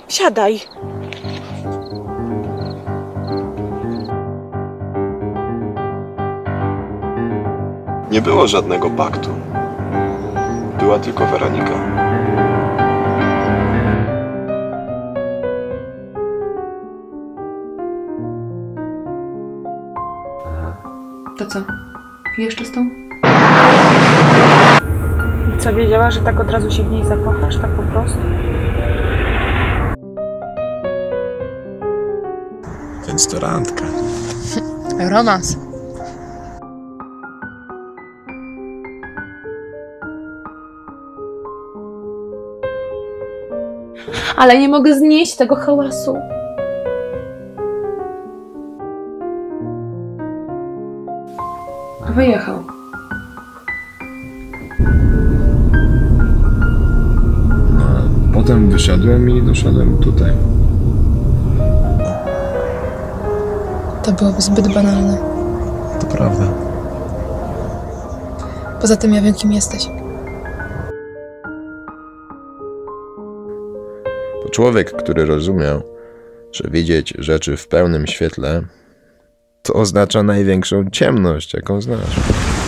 Siadaj. Nie było żadnego paktu. Była tylko Weronika. To co? Pijesz czystą? I co, wiedziała, że tak od razu się w niej zakochasz? Tak po prostu? Więc to randka. Romans. Ale nie mogę znieść tego hałasu. Wyjechał. A potem wyszedłem i doszedłem tutaj. To byłoby zbyt banalne. To prawda. Poza tym ja wiem, kim jesteś. To człowiek, który rozumiał, że widzieć rzeczy w pełnym świetle to oznacza największą ciemność, jaką znasz.